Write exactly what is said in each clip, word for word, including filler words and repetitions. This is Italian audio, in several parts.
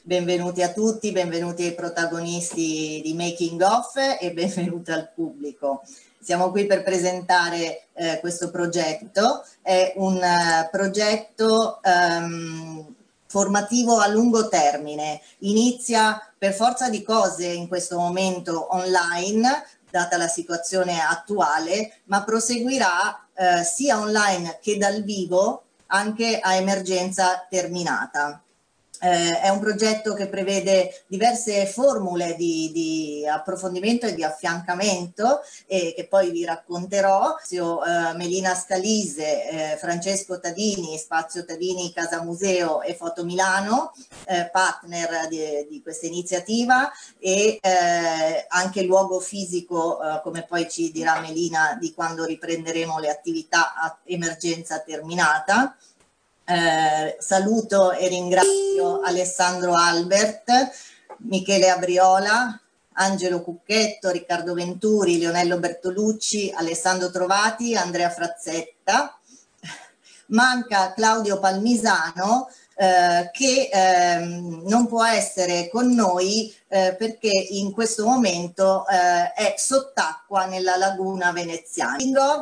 Benvenuti a tutti, benvenuti ai protagonisti di Making Of e benvenuti al pubblico. Siamo qui per presentare eh, questo progetto. È un uh, progetto um, formativo a lungo termine. Inizia per forza di cose in questo momento online, data la situazione attuale, ma proseguirà eh, sia online che dal vivo anche a emergenza terminata. Eh, è un progetto che prevede diverse formule di, di approfondimento e di affiancamento e che poi vi racconterò. Io, eh, Melina Scalise, eh, Francesco Tadini, Spazio Tadini Casa Museo e Foto Milano, eh, partner di, di questa iniziativa, e eh, anche il luogo fisico, eh, come poi ci dirà Melina, di quando riprenderemo le attività a emergenza terminata. Eh, saluto e ringrazio Alessandro Albert, Michele Abriola, Angelo Cucchetto, Riccardo Venturi, Leonello Bertolucci, Alessandro Trovati, Andrea Frazzetta. Manca Claudio Palmisano eh, che eh, non può essere con noi eh, perché in questo momento eh, è sott'acqua nella laguna veneziana.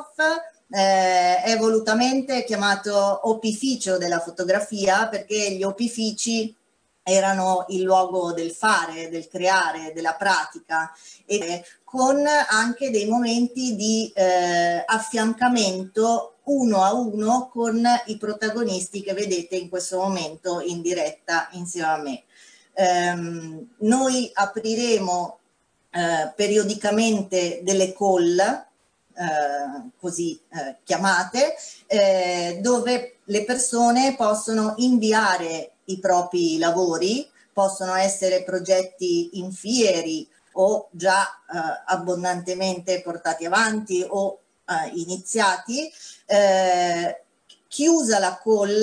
Eh, è volutamente chiamato opificio della fotografia perché gli opifici erano il luogo del fare, del creare, della pratica, e con anche dei momenti di eh, affiancamento uno a uno con i protagonisti che vedete in questo momento in diretta insieme a me. Ehm, noi apriremo eh, periodicamente delle call, Eh, così eh, chiamate, eh, dove le persone possono inviare i propri lavori, possono essere progetti in fieri o già eh, abbondantemente portati avanti o eh, iniziati. Eh, chiusa la call,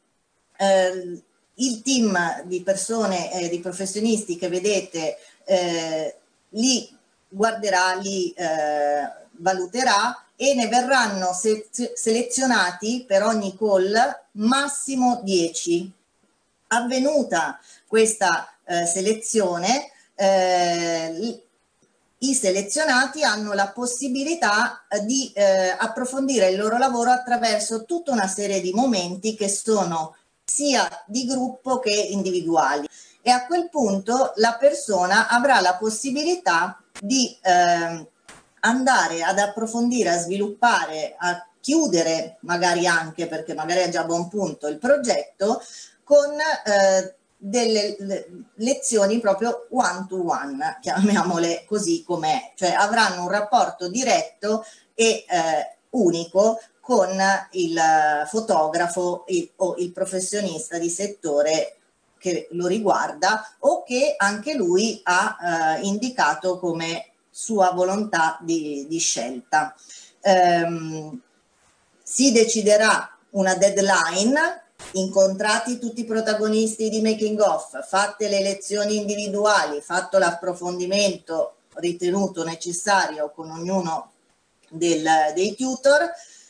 eh, il team di persone, eh, di professionisti che vedete eh, li guarderà, li eh, valuterà e ne verranno se selezionati per ogni call massimo dieci. Avvenuta questa eh, selezione, eh, i selezionati hanno la possibilità di eh, approfondire il loro lavoro attraverso tutta una serie di momenti che sono sia di gruppo che individuali, e a quel punto la persona avrà la possibilità di eh, andare ad approfondire, a sviluppare, a chiudere magari anche, perché magari è già a buon punto il progetto, con eh, delle lezioni proprio one to one, chiamiamole così com'è, cioè avranno un rapporto diretto e eh, unico con il fotografo il, o il professionista di settore che lo riguarda o che anche lui ha eh, indicato come sua volontà di, di scelta. Ehm, si deciderà una deadline, incontrati tutti i protagonisti di Making Of, fatte le lezioni individuali, fatto l'approfondimento ritenuto necessario con ognuno del, dei tutor,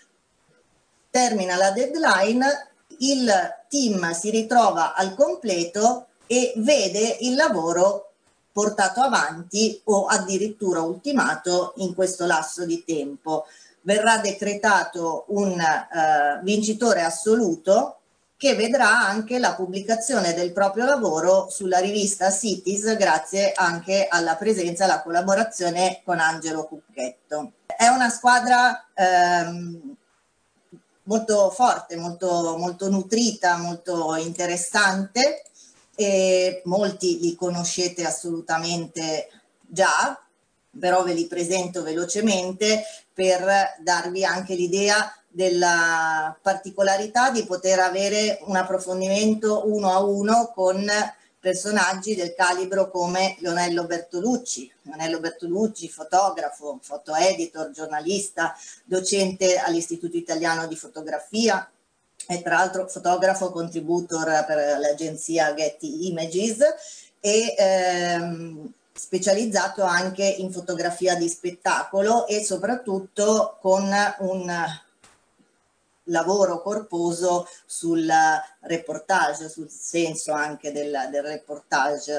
termina la deadline, il team si ritrova al completo e vede il lavoro portato avanti o addirittura ultimato in questo lasso di tempo. Verrà decretato un eh, vincitore assoluto che vedrà anche la pubblicazione del proprio lavoro sulla rivista Cities, grazie anche alla presenza e alla collaborazione con Angelo Cucchetto. È una squadra ehm, molto forte, molto, molto nutrita, molto interessante, e molti li conoscete assolutamente già, però ve li presento velocemente per darvi anche l'idea della particolarità di poter avere un approfondimento uno a uno con personaggi del calibro come Leonello Bertolucci. Leonello Bertolucci, fotografo, foto editor, giornalista, docente all'Istituto Italiano di Fotografia e tra l'altro fotografo contributor per l'agenzia Getty Images e ehm, specializzato anche in fotografia di spettacolo e soprattutto con un lavoro corposo sul reportage, sul senso anche del, del reportage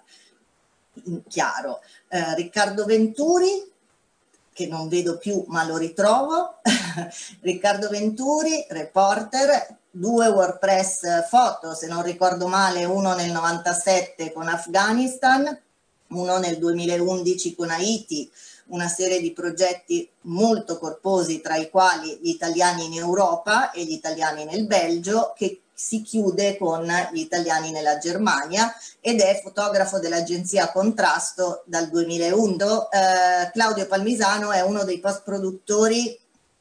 in chiaro. Eh, Riccardo Venturi, che non vedo più ma lo ritrovo, Riccardo Venturi, reporter, due WordPress foto, se non ricordo male, uno nel novantasette con Afghanistan, uno nel duemilaundici con Haiti, una serie di progetti molto corposi, tra i quali gli italiani in Europa e gli italiani nel Belgio, che si chiude con gli italiani nella Germania, ed è fotografo dell'agenzia Contrasto dal duemilaundici. Eh, Claudio Palmisano è uno dei post produttori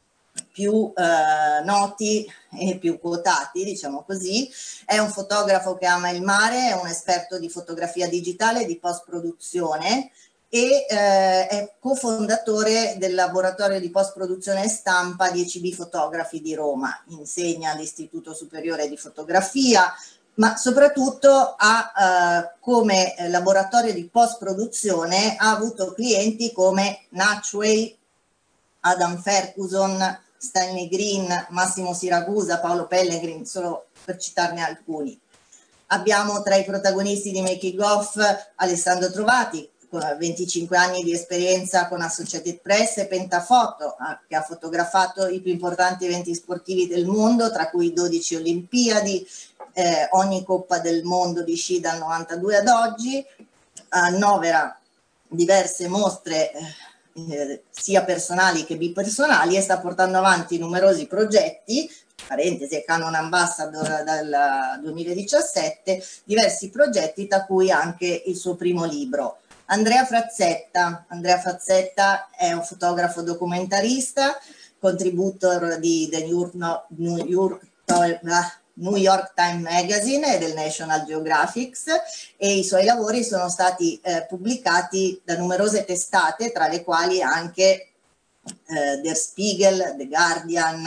più eh, noti e più quotati, diciamo così. È un fotografo che ama il mare, è un esperto di fotografia digitale e di post produzione, e eh, è cofondatore del laboratorio di post-produzione e stampa dieci B Fotografi di Roma. Insegna all'Istituto Superiore di Fotografia, ma soprattutto ha eh, come laboratorio di post-produzione ha avuto clienti come Natchway, Adam Ferguson, Stanley Green, Massimo Siragusa, Paolo Pellegrin, solo per citarne alcuni. Abbiamo tra i protagonisti di Making Off Alessandro Trovati, con venticinque anni di esperienza con Associated Press e Pentafoto, che ha fotografato i più importanti eventi sportivi del mondo, tra cui dodici Olimpiadi, eh, ogni Coppa del Mondo di sci dal novantadue ad oggi, annovera diverse mostre eh, sia personali che bipersonali, e sta portando avanti numerosi progetti, parentesi è Canon Ambassador dal duemiladiciassette, diversi progetti, tra cui anche il suo primo libro. Andrea Frazzetta. Andrea Frazzetta è un fotografo documentarista, contributor di The New York, no, New York, New York Times Magazine e del National Geographic, e i suoi lavori sono stati eh, pubblicati da numerose testate, tra le quali anche eh, Der Spiegel, The Guardian.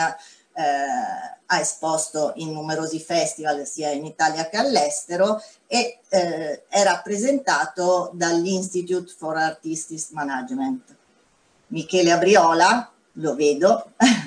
Eh, ha esposto in numerosi festival sia in Italia che all'estero, e eh, è rappresentato dall'Institute for Artistic Management. Michele Abriola, lo vedo,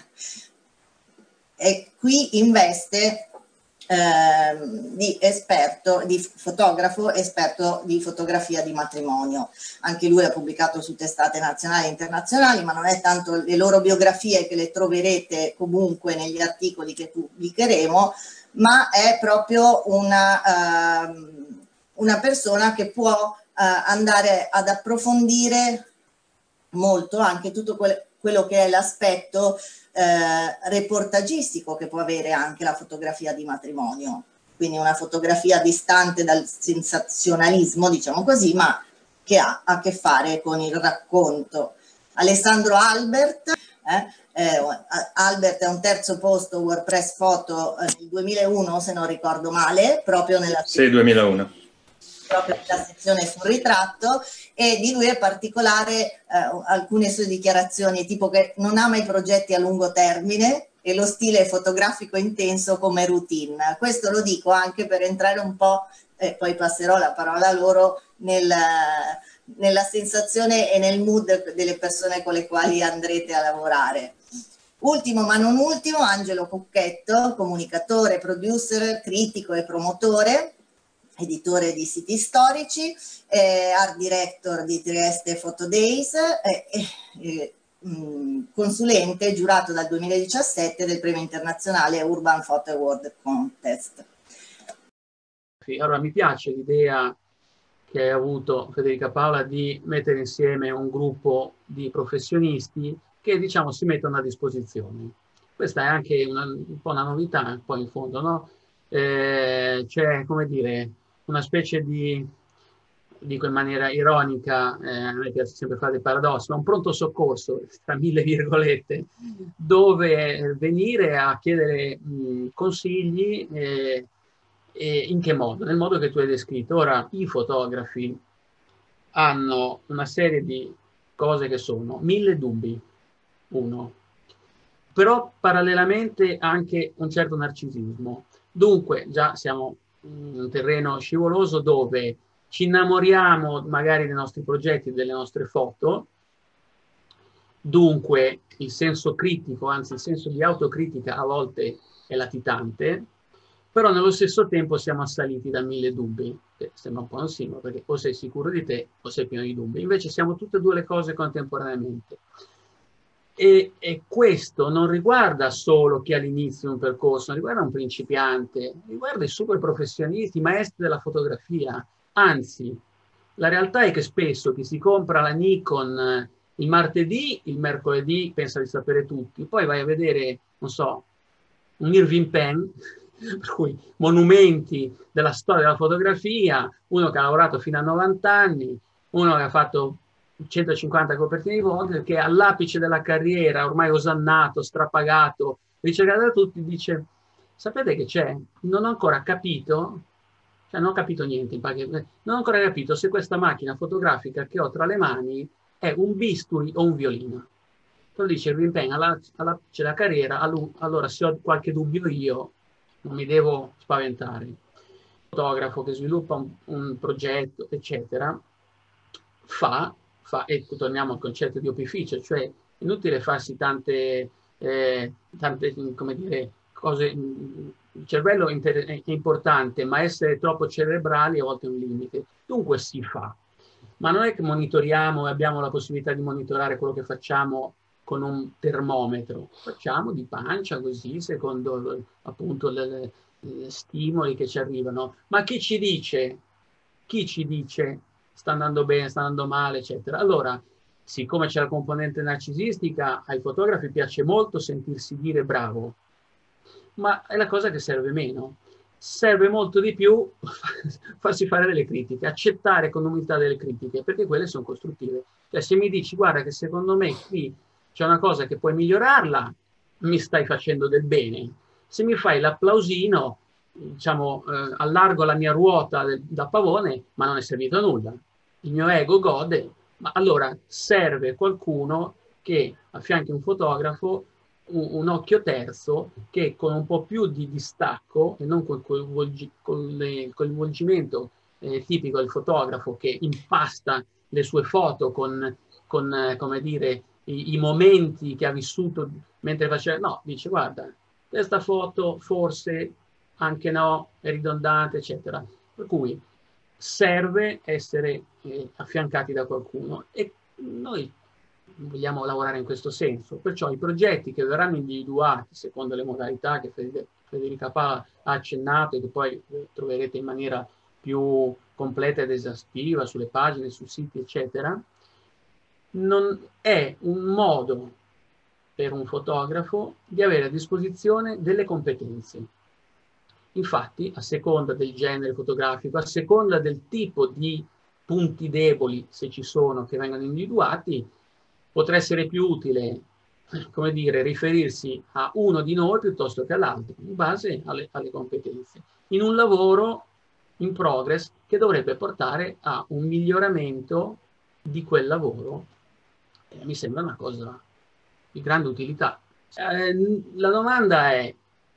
e qui investe eh, di esperto, di fotografo esperto di fotografia di matrimonio. Anche lui ha pubblicato su testate nazionali e internazionali, ma non è tanto le loro biografie, che le troverete comunque negli articoli che pubblicheremo, ma è proprio una, uh, una persona che può uh, andare ad approfondire molto anche tutto quel, quello che è l'aspetto eh, reportagistico che può avere anche la fotografia di matrimonio, quindi una fotografia distante dal sensazionalismo, diciamo così, ma che ha a che fare con il racconto. Alessandro Albert, eh, eh, Albert è un terzo posto WordPress Foto eh, nel duemilauno, se non ricordo male, proprio nella sì, duemilauno. proprio nella sezione sul ritratto, e di lui è particolare eh, alcune sue dichiarazioni, tipo che non ama i progetti a lungo termine e lo stile fotografico intenso come routine. Questo lo dico anche per entrare un po', e eh, poi passerò la parola a loro, nel, nella sensazione e nel mood delle persone con le quali andrete a lavorare. Ultimo ma non ultimo, Angelo Cucchetto, comunicatore, producer, critico e promotore, editore di siti storici, eh, art director di Trieste Photo Days, eh, eh, mh, consulente giurato dal duemiladiciassette del premio internazionale Urban Photo Award Contest. Allora, mi piace l'idea che hai avuto, Federica Paola, di mettere insieme un gruppo di professionisti che, diciamo, si mettono a disposizione. Questa è anche una, un po' una novità, poi in fondo, no? Eh, c'è, come dire, una specie di, dico in maniera ironica, eh, a me piace sempre fare dei paradossi, ma un pronto soccorso, tra mille virgolette, dove venire a chiedere mh, consigli, eh, e in che modo? Nel modo che tu hai descritto. Ora, i fotografi hanno una serie di cose che sono mille dubbi, uno, però parallelamente anche un certo narcisismo. Dunque, già siamo in un terreno scivoloso dove ci innamoriamo magari dei nostri progetti, delle nostre foto, dunque il senso critico, anzi il senso di autocritica a volte è latitante, però nello stesso tempo siamo assaliti da mille dubbi, che sembra un po' un simbolo, perché o sei sicuro di te o sei pieno di dubbi. Invece siamo tutte e due le cose contemporaneamente. E, e questo non riguarda solo chi all'inizio di un percorso, non riguarda un principiante, riguarda i super professionisti, i maestri della fotografia. Anzi, la realtà è che spesso chi si compra la Nikon il martedì, il mercoledì pensa di sapere tutti, poi vai a vedere, non so, un Irving Penn, per cui monumenti della storia della fotografia, uno che ha lavorato fino a novanta anni, uno che ha fatto centocinquanta copertine di Vogue, che all'apice della carriera, ormai osannato, strapagato, ricercato da tutti, dice: sapete che c'è? Non ho ancora capito, cioè non ho capito niente, non ho ancora capito se questa macchina fotografica che ho tra le mani è un bisturi o un violino. Poi dice Irving Penn, alla, alla, c'è la carriera, allora se ho qualche dubbio io non mi devo spaventare. Il fotografo che sviluppa un, un progetto, eccetera, fa, fa, e torniamo al concetto di opificio, cioè inutile farsi tante, eh, tante come dire, cose. Il cervello è importante, ma essere troppo cerebrali a volte è un limite. Dunque si fa. Ma non è che monitoriamo e abbiamo la possibilità di monitorare quello che facciamo con un termometro. Facciamo di pancia così, secondo appunto le, le stimoli che ci arrivano. Ma chi ci dice? Chi ci dice sta andando bene, sta andando male, eccetera? Allora, siccome c'è la componente narcisistica, ai fotografi piace molto sentirsi dire bravo, ma è la cosa che serve meno. Serve molto di più farsi fare delle critiche, accettare con umiltà delle critiche, perché quelle sono costruttive. Cioè, se mi dici, guarda che secondo me qui c'è una cosa che puoi migliorarla, mi stai facendo del bene. Se mi fai l'applausino, diciamo, eh, allargo la mia ruota del, da pavone, ma non è servito a nulla. Il mio ego gode, ma allora serve qualcuno che affianchi un fotografo, un, un occhio terzo, che con un po' più di distacco e non col coinvolgi, col coinvolgimento eh, tipico del fotografo che impasta le sue foto con, con eh, come dire, i, i momenti che ha vissuto mentre faceva, no, dice guarda, questa foto forse anche no, è ridondante, eccetera. Per cui serve essere eh, affiancati da qualcuno e noi vogliamo lavorare in questo senso. Perciò i progetti che verranno individuati secondo le modalità che Federica Pala ha accennato e che poi eh, troverete in maniera più completa ed esaustiva sulle pagine, sui siti, eccetera, non è un modo per un fotografo di avere a disposizione delle competenze. Infatti, a seconda del genere fotografico, a seconda del tipo di punti deboli, se ci sono, che vengono individuati, potrà essere più utile, come dire, riferirsi a uno di noi piuttosto che all'altro, in base alle, alle competenze. In un lavoro in progress che dovrebbe portare a un miglioramento di quel lavoro. Eh, mi sembra una cosa di grande utilità. Eh, la domanda è: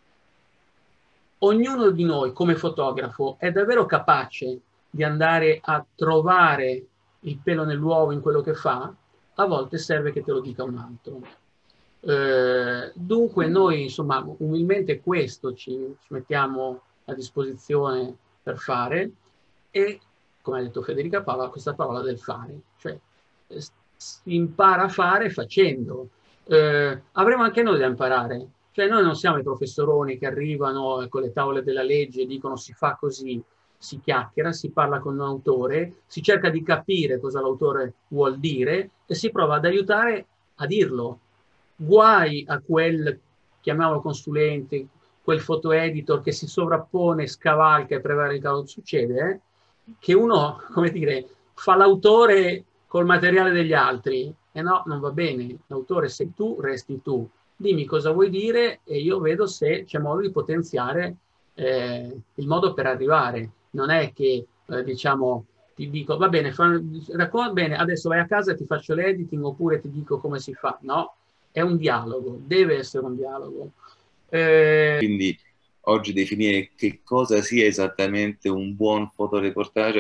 ognuno di noi come fotografo è davvero capace di andare a trovare il pelo nell'uovo in quello che fa? A volte serve che te lo dica un altro. Eh, dunque noi, insomma, umilmente questo ci, ci mettiamo a disposizione per fare e, come ha detto Federica Pala, questa parola del fare. Cioè, si impara a fare facendo. Eh, avremo anche noi da imparare. Cioè noi non siamo i professoroni che arrivano con le tavole della legge e dicono si fa così, si chiacchiera, si parla con un autore, si cerca di capire cosa l'autore vuol dire e si prova ad aiutare a dirlo. Guai a quel, chiamiamolo consulente, quel foto editor che si sovrappone, scavalca e prevarica. Succede eh? che uno, come dire, fa l'autore col materiale degli altri e no, non va bene. L'autore sei tu, resti tu. Dimmi cosa vuoi dire e io vedo se c'è modo di potenziare eh, il modo per arrivare. Non è che, eh, diciamo, ti dico, va bene, fa, raccomando, bene, adesso vai a casa e ti faccio l'editing oppure ti dico come si fa. No, è un dialogo, deve essere un dialogo. Eh... Quindi oggi definire che cosa sia esattamente un buon fotoreportage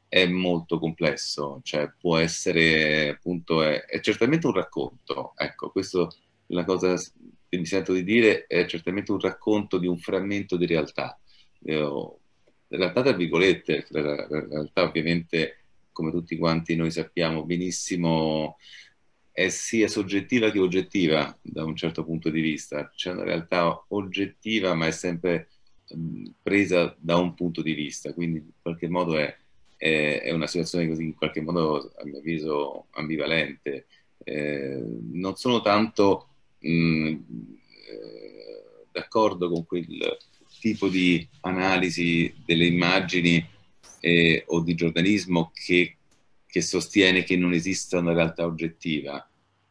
è molto complesso, cioè può essere appunto, è, è certamente un racconto, ecco, questo è la cosa che mi sento di dire, è certamente un racconto di un frammento di realtà, eh, realtà tra virgolette, la, la, la realtà ovviamente, come tutti quanti noi sappiamo benissimo, è sia soggettiva che oggettiva da un certo punto di vista, c'è una realtà oggettiva ma è sempre mh, presa da un punto di vista, quindi in qualche modo è è una situazione così in qualche modo a mio avviso ambivalente. Eh, non sono tanto mh, eh, d'accordo con quel tipo di analisi delle immagini eh, o di giornalismo che, che sostiene che non esista una realtà oggettiva.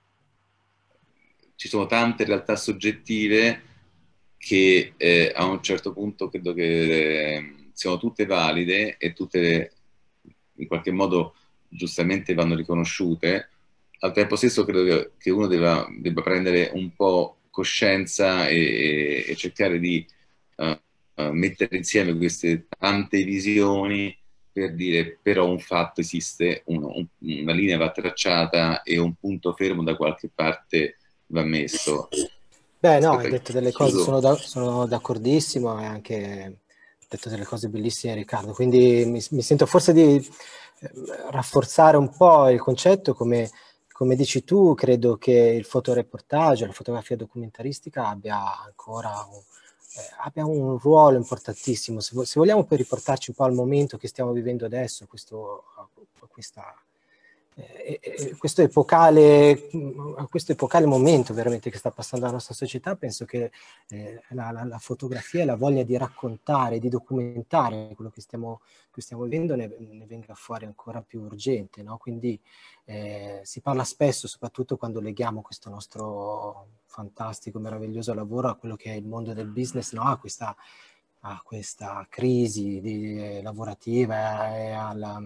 Ci sono tante realtà soggettive che eh, a un certo punto credo che eh, siano tutte valide e tutte in qualche modo giustamente vanno riconosciute. Al tempo stesso credo che uno debba, debba prendere un po' coscienza e, e cercare di uh, uh, mettere insieme queste tante visioni per dire però un fatto esiste, uno, un, una linea va tracciata e un punto fermo da qualche parte va messo. Beh, no, Aspetta, hai detto delle cose, chiudo. sono, da, sono d'accordissimo e anche hai detto delle cose bellissime, Riccardo, quindi mi, mi sento forse di eh, rafforzare un po' il concetto, come, come dici tu, credo che il fotoreportaggio, la fotografia documentaristica abbia ancora un, eh, abbia un ruolo importantissimo, se, se vogliamo poi riportarci un po' al momento che stiamo vivendo adesso, questo, questa... Eh, eh, questo epocale, questo epocale momento veramente che sta passando la nostra società, penso che eh, la, la, la fotografia e la voglia di raccontare, di documentare quello che stiamo, che stiamo vivendo ne, ne venga fuori ancora più urgente, no? Quindi eh, si parla spesso, soprattutto quando leghiamo questo nostro fantastico, meraviglioso lavoro a quello che è il mondo del business, no? A questa, a questa crisi di, eh, lavorativa e alla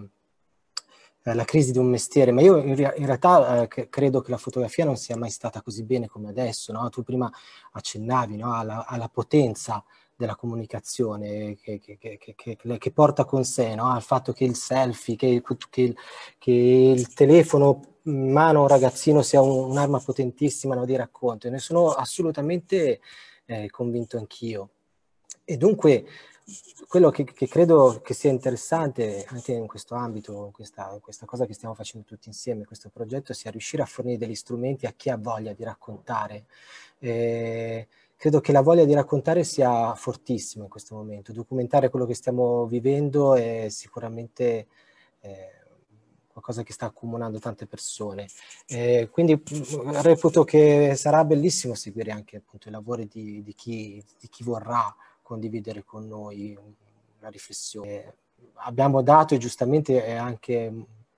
la crisi di un mestiere, ma io in, rea in realtà eh, credo che la fotografia non sia mai stata così bene come adesso, no? Tu prima accennavi, no? alla, alla potenza della comunicazione che, che, che, che, che porta con sé, no? Al fatto che il selfie, che, che, che il telefono in mano a un ragazzino sia un'arma potentissima, no? Di racconto, e ne sono assolutamente eh, convinto anch'io. E dunque quello che, che credo che sia interessante anche in questo ambito, in questa, in questa cosa che stiamo facendo tutti insieme, questo progetto, sia riuscire a fornire degli strumenti a chi ha voglia di raccontare. Eh, credo che la voglia di raccontare sia fortissima in questo momento. Documentare quello che stiamo vivendo è sicuramente eh, qualcosa che sta accomunando tante persone. Eh, quindi reputo che sarà bellissimo seguire anche appunto i lavori di, di, chi, di chi vorrà condividere con noi una riflessione. Abbiamo dato, e giustamente è anche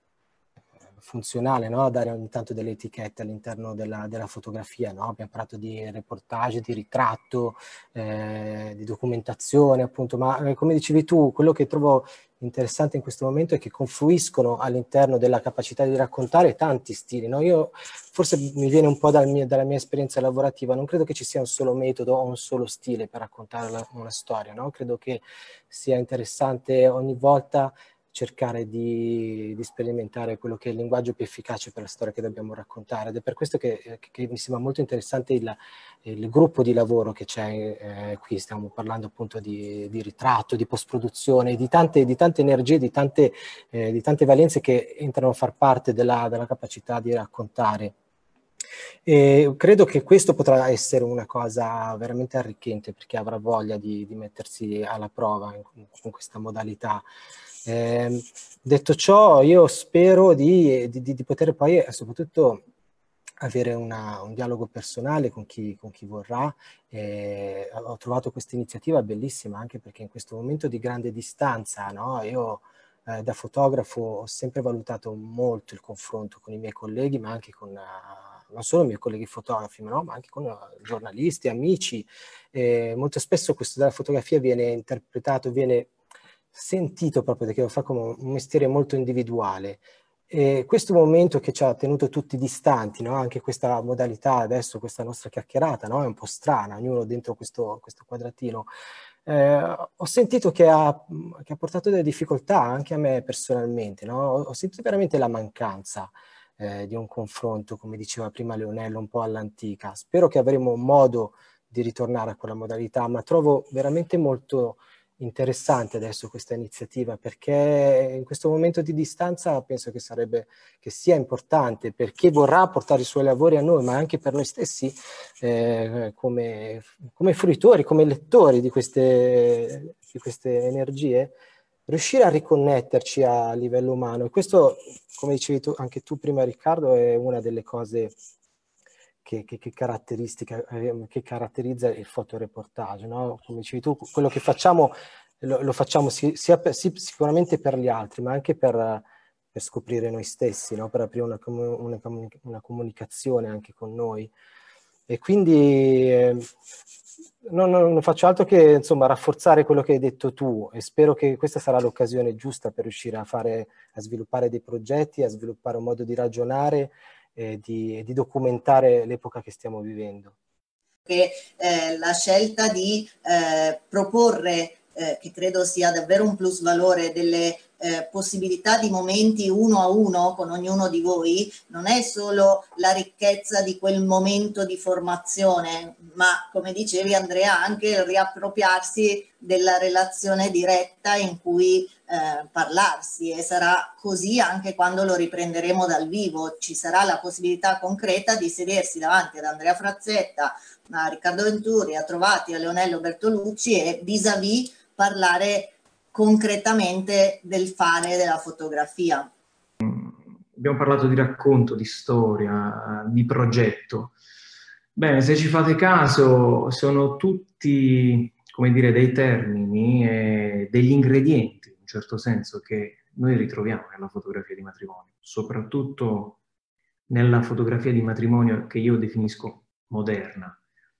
funzionale, no? Dare ogni tanto delle etichette all'interno della, della fotografia, no? Abbiamo parlato di reportage, di ritratto, eh, di documentazione, appunto, ma eh, come dicevi tu, quello che trovo interessante in questo momento è che confluiscono all'interno della capacità di raccontare tanti stili, no? Io forse mi viene un po' dal mio, dalla mia esperienza lavorativa, non credo che ci sia un solo metodo o un solo stile per raccontare la, una storia, no? Credo che sia interessante ogni volta cercare di, di sperimentare quello che è il linguaggio più efficace per la storia che dobbiamo raccontare, ed è per questo che, che, che mi sembra molto interessante il, il gruppo di lavoro che c'è eh, qui. Stiamo parlando appunto di, di ritratto, di post-produzione, di tante, di tante energie, di tante, eh, di tante valenze che entrano a far parte della, della capacità di raccontare. E credo che questo potrà essere una cosa veramente arricchente per chi avrà voglia di, di mettersi alla prova in, con questa modalità. Eh, detto ciò, io spero di, di, di poter poi eh, soprattutto avere una, un dialogo personale con chi, con chi vorrà. Eh, ho trovato questa iniziativa bellissima anche perché in questo momento di grande distanza, no? Io eh, da fotografo ho sempre valutato molto il confronto con i miei colleghi, ma anche con uh, non solo i miei colleghi fotografi, no? Ma anche con uh, giornalisti, amici. Eh, molto spesso questo della fotografia viene interpretato, viene sentito proprio perché lo fa come un mestiere molto individuale. E questo momento che ci ha tenuto tutti distanti, no? Anche questa modalità adesso, questa nostra chiacchierata, no? È un po' strana, ognuno dentro questo, questo quadratino, eh, ho sentito che ha, che ha portato delle difficoltà anche a me personalmente, no? Ho, ho sentito veramente la mancanza eh, di un confronto, come diceva prima Leonello, un po' all'antica. Spero che avremo modo di ritornare a quella modalità, ma trovo veramente molto interessante adesso questa iniziativa, perché in questo momento di distanza penso che sarebbe, che sia importante per chi vorrà portare i suoi lavori a noi, ma anche per noi stessi eh, come, come fruitori, come lettori di queste, di queste energie, riuscire a riconnetterci a livello umano. E questo, come dicevi tu, anche tu prima Riccardo, è una delle cose Che, che, che, caratteristica, eh, che caratterizza il fotoreportage, no? Come dicevi tu, quello che facciamo lo, lo facciamo sia, sia per, sì, sicuramente per gli altri, ma anche per, per scoprire noi stessi, no? Per aprire una, una, una comunicazione anche con noi. E quindi eh, non, non faccio altro che insomma rafforzare quello che hai detto tu, e spero che questa sarà l'occasione giusta per riuscire a fare, a sviluppare dei progetti, a sviluppare un modo di ragionare e di, di documentare l'epoca che stiamo vivendo. Che eh, la scelta di eh, proporre, eh, che credo sia davvero un plus valore, delle eh, possibilità di momenti uno a uno con ognuno di voi, non è solo la ricchezza di quel momento di formazione, ma come dicevi Andrea, anche il riappropriarsi della relazione diretta in cui eh, parlarsi, e sarà così anche quando lo riprenderemo dal vivo. Ci sarà la possibilità concreta di sedersi davanti ad Andrea Frazzetta, a Riccardo Venturi, a Trovati, a Leonello Bertolucci e vis-à-vis parlare concretamente del fare della fotografia. Abbiamo parlato di racconto, di storia, di progetto. Bene, se ci fate caso, sono tutti, come dire, dei termini e degli ingredienti, in un certo senso, che noi ritroviamo nella fotografia di matrimonio, soprattutto nella fotografia di matrimonio che io definisco moderna,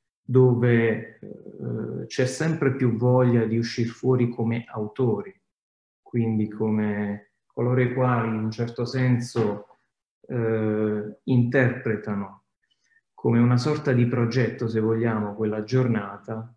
dove eh, c'è sempre più voglia di uscire fuori come autori, quindi come coloro i quali in un certo senso eh, interpretano come una sorta di progetto, se vogliamo, quella giornata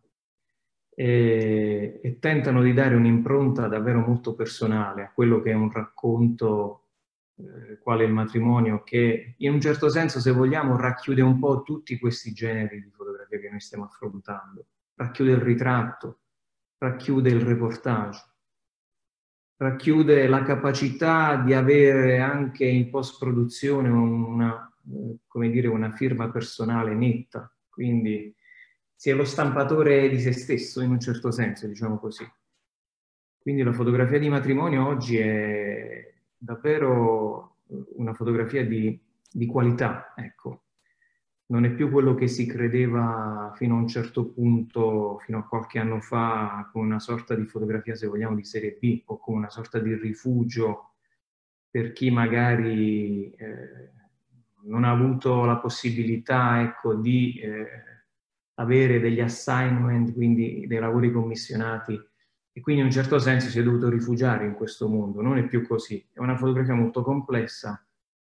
e, e tentano di dare un'impronta davvero molto personale a quello che è un racconto eh, quale il matrimonio, che in un certo senso, se vogliamo, racchiude un po' tutti questi generi di fotografia che noi stiamo affrontando. Racchiude il ritratto, racchiude il reportage, racchiude la capacità di avere anche in post-produzione una, come dire, una firma personale netta, quindi si è lo stampatore di se stesso in un certo senso, diciamo così. Quindi la fotografia di matrimonio oggi è davvero una fotografia di, di qualità, ecco. Non è più quello che si credeva fino a un certo punto, fino a qualche anno fa, con una sorta di fotografia, se vogliamo, di serie B, o come una sorta di rifugio per chi magari eh, non ha avuto la possibilità, ecco, di eh, avere degli assignment, quindi dei lavori commissionati, e quindi in un certo senso si è dovuto rifugiare in questo mondo. Non è più così, è una fotografia molto complessa.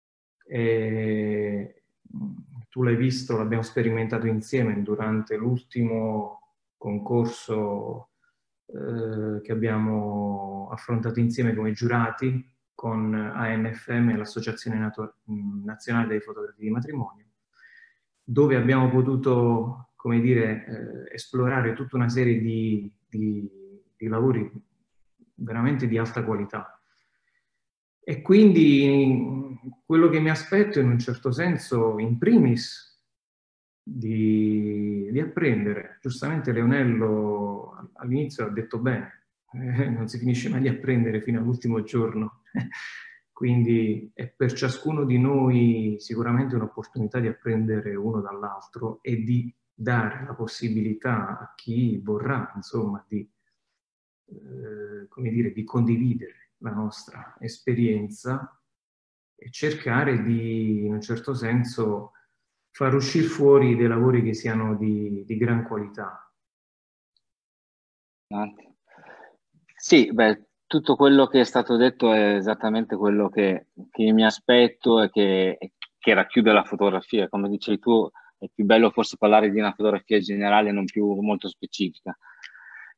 E tu l'hai visto, l'abbiamo sperimentato insieme durante l'ultimo concorso eh, che abbiamo affrontato insieme come giurati con A N F M, l'Associazione Nazionale dei Fotografi di Matrimonio, dove abbiamo potuto, come dire, eh, esplorare tutta una serie di, di, di lavori veramente di alta qualità. E quindi quello che mi aspetto in un certo senso, in primis, di, di apprendere. Giustamente Leonello all'inizio ha detto bene, eh, non si finisce mai di apprendere fino all'ultimo giorno. Quindi è per ciascuno di noi sicuramente un'opportunità di apprendere uno dall'altro e di dare la possibilità a chi vorrà, insomma, di, eh, come dire, di condividere la nostra esperienza e cercare di, in un certo senso, far uscire fuori dei lavori che siano di, di gran qualità. Sì, beh, tutto quello che è stato detto è esattamente quello che, che mi aspetto e che, che racchiude la fotografia. Come dicevi tu, è più bello forse parlare di una fotografia generale e non più molto specifica.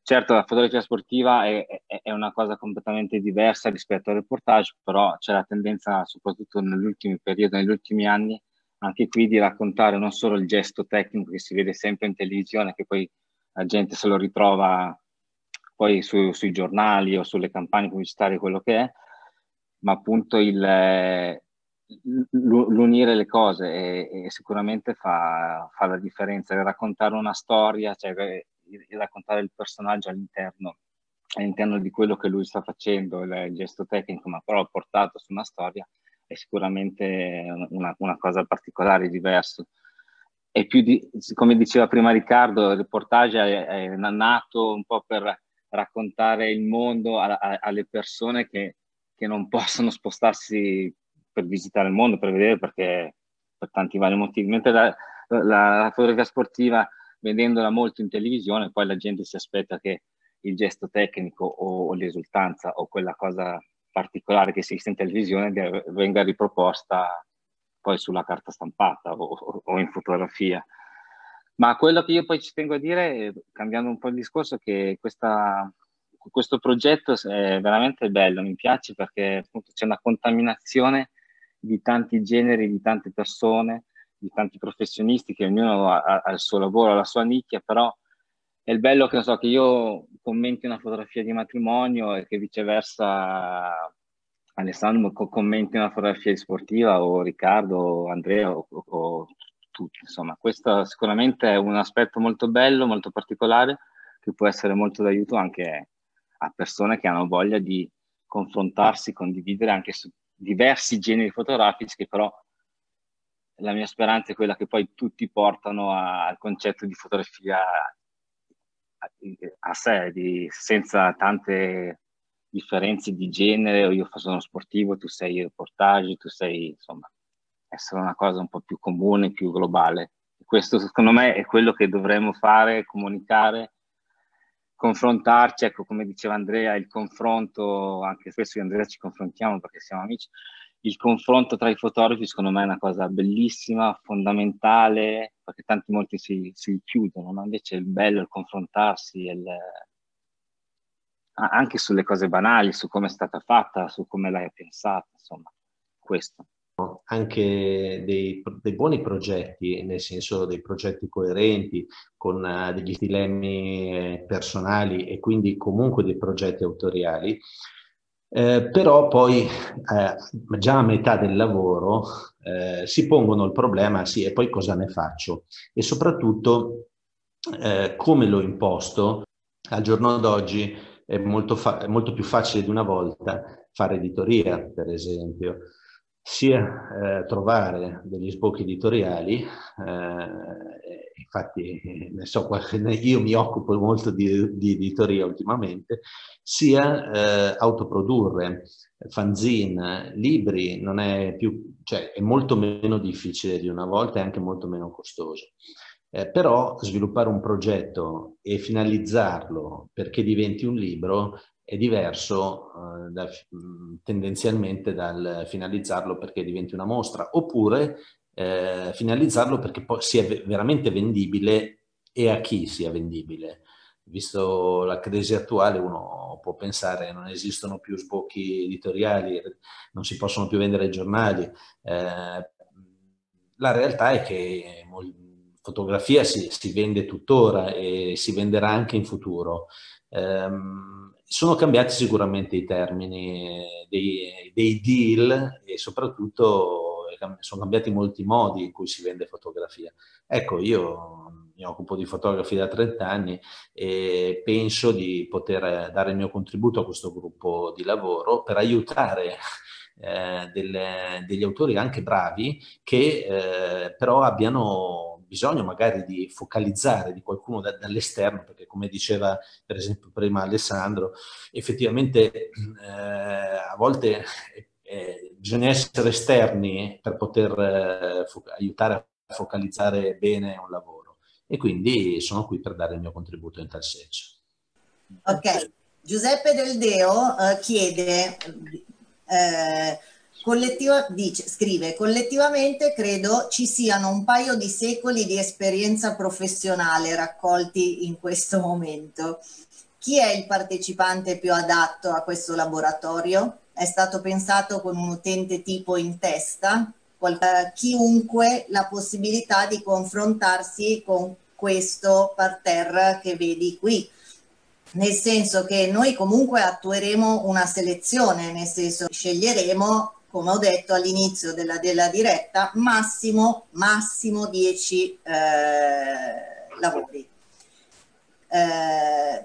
certo la fotografia sportiva è, è, è una cosa completamente diversa rispetto al reportage, però c'è la tendenza, soprattutto negli ultimi periodi, negli ultimi anni, anche qui di raccontare non solo il gesto tecnico che si vede sempre in televisione, che poi la gente se lo ritrova poi su, sui giornali o sulle campagne pubblicitarie, quello che è, ma appunto il, l'unire le cose e, e sicuramente fa, fa la differenza. Il raccontare una storia, cioè il raccontare il personaggio all'interno, all'interno di quello che lui sta facendo, il gesto tecnico, ma però portato su una storia, è sicuramente una, una cosa particolare, diversa. E più di, come diceva prima Riccardo, il reportage è, è nato un po' per raccontare il mondo a, a, alle persone che, che non possono spostarsi per visitare il mondo, per vedere, perché per tanti vari motivi. Mentre la, la, la fotografia sportiva, vedendola molto in televisione, poi la gente si aspetta che il gesto tecnico o, o l'esultanza o quella cosa particolare che si viste in televisione venga riproposta poi sulla carta stampata o, o in fotografia. Ma quello che io poi ci tengo a dire, cambiando un po' il discorso, è che questa, questo progetto è veramente bello, mi piace perché appunto c'è una contaminazione di tanti generi, di tante persone, di tanti professionisti, che ognuno ha, ha il suo lavoro, la sua nicchia, però è il bello che, non so, che io commenti una fotografia di matrimonio e che viceversa Alessandro commenti una fotografia sportiva, o Riccardo, o Andrea, o, o tutti. Insomma, questo sicuramente è un aspetto molto bello, molto particolare, che può essere molto d'aiuto anche a persone che hanno voglia di confrontarsi, condividere anche su diversi generi fotografici, che però la mia speranza è quella che poi tutti portano a, al concetto di fotografia a, a sé, di, senza tante differenze di genere, o io sono uno sportivo, tu sei reportage, tu sei, insomma, essere una cosa un po' più comune, più globale. E questo secondo me è quello che dovremmo fare, comunicare, confrontarci. Ecco, come diceva Andrea, il confronto, anche spesso io e Andrea ci confrontiamo perché siamo amici, il confronto tra i fotografi secondo me è una cosa bellissima, fondamentale, perché tanti molti si, si chiudono, ma invece il bello è il confrontarsi, il, anche sulle cose banali, su come è stata fatta, su come l'hai pensata, insomma, questo. Anche dei, dei buoni progetti, nel senso dei progetti coerenti, con uh, degli dilemmi personali e quindi comunque dei progetti autoriali, eh, però poi eh, già a metà del lavoro eh, si pongono il problema, sì, e poi cosa ne faccio? E soprattutto eh, come l'ho imposto. Al giorno d'oggi è molto, fa- è molto più facile di una volta fare editoria, per esempio, sia eh, trovare degli sbocchi editoriali, eh, infatti ne so, io mi occupo molto di, di editoria ultimamente, sia eh, autoprodurre fanzine, libri, non è più, cioè è molto meno difficile di una volta e anche molto meno costoso. Eh, però sviluppare un progetto e finalizzarlo perché diventi un libro è diverso eh, da, tendenzialmente dal finalizzarlo perché diventi una mostra, oppure eh, finalizzarlo perché poi sia veramente vendibile e a chi sia vendibile. Visto la crisi attuale, uno può pensare che non esistono più sbocchi editoriali, non si possono più vendere i giornali. Eh, la realtà è che fotografia si, si vende tuttora e si venderà anche in futuro. Um, sono cambiati sicuramente i termini dei, dei deal e soprattutto sono cambiati molti modi in cui si vende fotografia. Ecco, io mi occupo di fotografia da trenta anni e penso di poter dare il mio contributo a questo gruppo di lavoro per aiutare eh, delle, degli autori anche bravi che eh, però abbiano bisogno magari di focalizzare di qualcuno da, dall'esterno, perché come diceva per esempio prima Alessandro, effettivamente eh, a volte eh, bisogna essere esterni per poter eh, aiutare a focalizzare bene un lavoro, e quindi sono qui per dare il mio contributo in tal senso. Ok, Giuseppe Del Deo eh, chiede eh, Collettiva, dice, scrive, collettivamente credo ci siano un paio di secoli di esperienza professionale raccolti in questo momento. chi è il partecipante più adatto a questo laboratorio? È stato pensato con un utente tipo in testa? Uh, chiunque la possibilità di confrontarsi con questo parterre che vedi qui, nel senso che noi comunque attueremo una selezione, nel senso sceglieremo, come ho detto all'inizio della, della diretta, massimo, massimo dieci eh, lavori. Eh,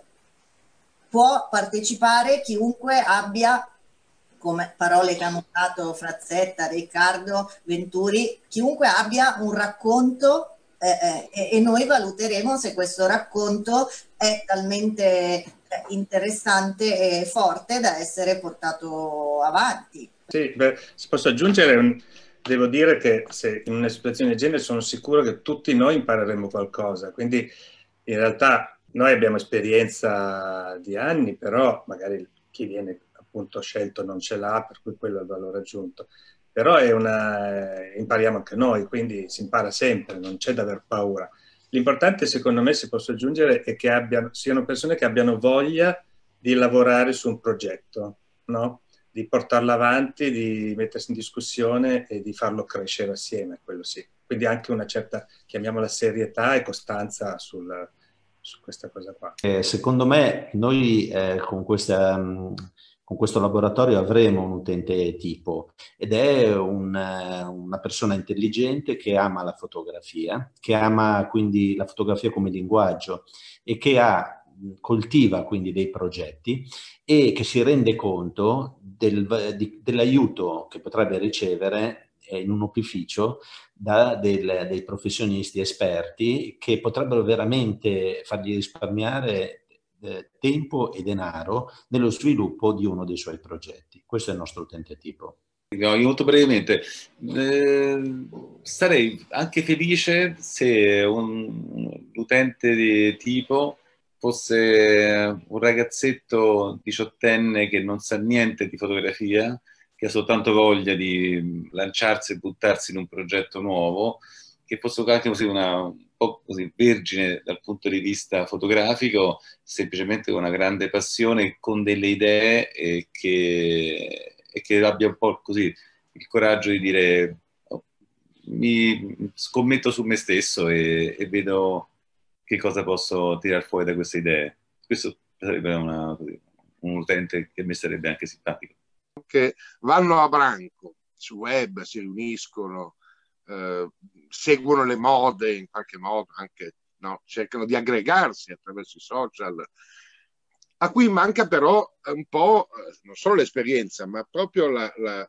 può partecipare chiunque abbia, come parole che hanno usato Frazzetta, Riccardo, Venturi, chiunque abbia un racconto eh, eh, e noi valuteremo se questo racconto è talmente interessante e forte da essere portato avanti. Sì, beh, se posso aggiungere, devo dire che se in una situazione del genere sono sicuro che tutti noi impareremo qualcosa, quindi in realtà noi abbiamo esperienza di anni, però magari chi viene appunto scelto non ce l'ha, per cui quello è il valore aggiunto. Però è una, impariamo anche noi, quindi si impara sempre, non c'è da aver paura. L'importante, secondo me, se posso aggiungere, è che abbiano, siano persone che abbiano voglia di lavorare su un progetto, no? Di portarlo avanti, di mettersi in discussione e di farlo crescere assieme, quello sì. Quindi anche una certa, chiamiamola serietà e costanza sul, su questa cosa qua. Eh, secondo me noi eh, con questa... Um... con questo laboratorio avremo un utente tipo ed è un, una persona intelligente che ama la fotografia, che ama quindi la fotografia come linguaggio e che ha, coltiva quindi dei progetti e che si rende conto del, di, dell'aiuto che potrebbe ricevere in un opificio da del, dei professionisti esperti che potrebbero veramente fargli risparmiare tempo e denaro nello sviluppo di uno dei suoi progetti. Questo è il nostro utente tipo. No, molto brevemente, eh, sarei anche felice se un, un utente di tipo fosse un ragazzetto diciottenne che non sa niente di fotografia, che ha soltanto voglia di lanciarsi e buttarsi in un progetto nuovo, che fosse anche così una, un po' così vergine dal punto di vista fotografico, semplicemente con una grande passione, con delle idee e che, e che abbia un po' così il coraggio di dire oh, mi scommetto su me stesso e, e vedo che cosa posso tirar fuori da queste idee. Questo sarebbe una, così, un utente che mi sarebbe anche simpatico. Che vanno a branco sul web, si riuniscono, eh, seguono le mode in qualche modo, anche no, cercano di aggregarsi attraverso i social, a cui manca però un po' non solo l'esperienza, ma proprio la, la,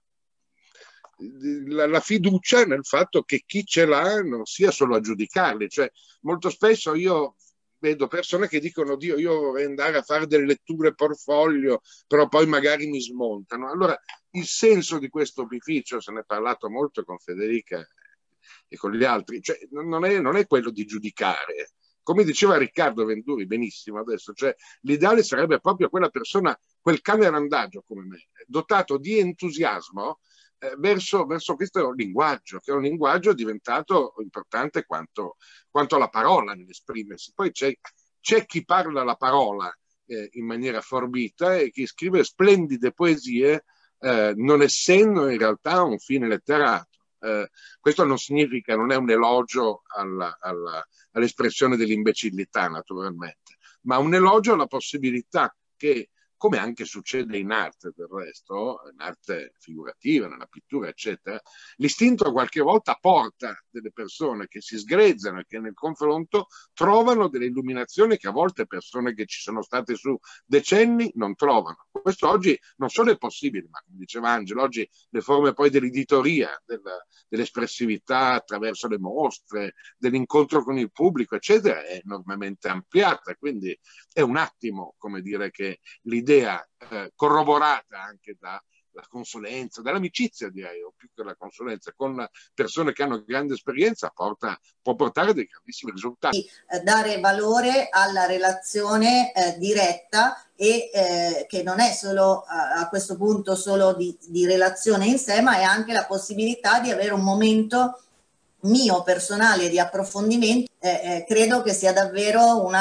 la, la fiducia nel fatto che chi ce l'ha non sia solo a giudicarli. Cioè, molto spesso io vedo persone che dicono: Dio, io vorrei andare a fare delle letture portfolio, però poi magari mi smontano. Allora, il senso di questo opificio, se ne è parlato molto con Federica e con gli altri, cioè, non, è, non è quello di giudicare. Come diceva Riccardo Venturi benissimo adesso, cioè, l'ideale sarebbe proprio quella persona, quel cane randagio come me, dotato di entusiasmo eh, verso, verso questo linguaggio, che è un linguaggio diventato importante quanto, quanto la parola nell'esprimersi. Poi c'è, c'è chi parla la parola eh, in maniera forbita e chi scrive splendide poesie eh, non essendo in realtà un fine letterato. Eh, questo non significa, non è un elogio alla, alla, all'espressione dell'imbecillità naturalmente, ma un elogio alla possibilità che, come anche succede in arte del resto, in arte figurativa, nella pittura eccetera, l'istinto qualche volta porta delle persone che si sgrezzano e che nel confronto trovano delle illuminazioni che a volte persone che ci sono state su decenni non trovano. Questo oggi non solo è possibile, ma come diceva Angelo, oggi le forme poi dell'editoria, della, dell'espressività attraverso le mostre, dell'incontro con il pubblico eccetera è enormemente ampliata, quindi è un attimo, come dire, che l'idea eh, corroborata anche dalla consulenza, dall'amicizia direi, o più che la consulenza, con persone che hanno grande esperienza porta, può portare dei grandissimi risultati. Dare valore alla relazione eh, diretta e eh, che non è solo a, a questo punto solo di, di relazione in sé, ma è anche la possibilità di avere un momento mio personale di approfondimento. Eh, eh, credo che sia davvero una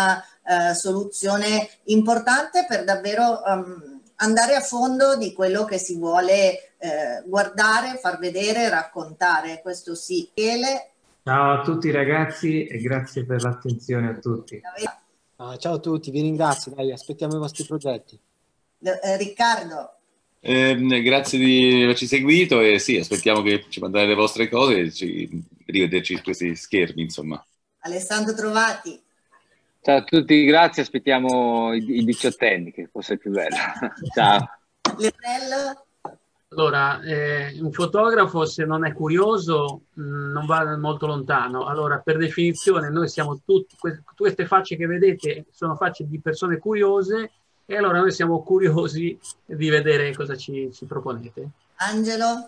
eh, soluzione importante per davvero um, andare a fondo di quello che si vuole eh, guardare, far vedere, raccontare. Questo sì. Ele. Ciao a tutti ragazzi e grazie per l'attenzione a tutti. Ah, ciao a tutti, vi ringrazio, dai, aspettiamo i vostri progetti. Eh, Riccardo. Eh, grazie di averci seguito e sì, aspettiamo che ci mandate le vostre cose e ci rivederci su questi schermi, insomma. Alessandro Trovati. Ciao a tutti, grazie, aspettiamo i, i diciottenni, che forse è più bello. Ciao. Leonello. Allora, eh, un fotografo se non è curioso mh, non va molto lontano. Allora, per definizione, noi siamo tutti, que queste facce che vedete sono facce di persone curiose, e allora noi siamo curiosi di vedere cosa ci, ci proponete. Angelo?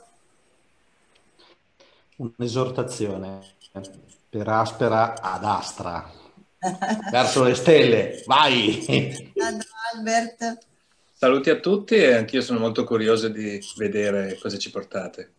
Un'esortazione per aspera ad astra, verso le stelle, vai! Albert? Saluti a tutti e anch'io sono molto curioso di vedere cosa ci portate.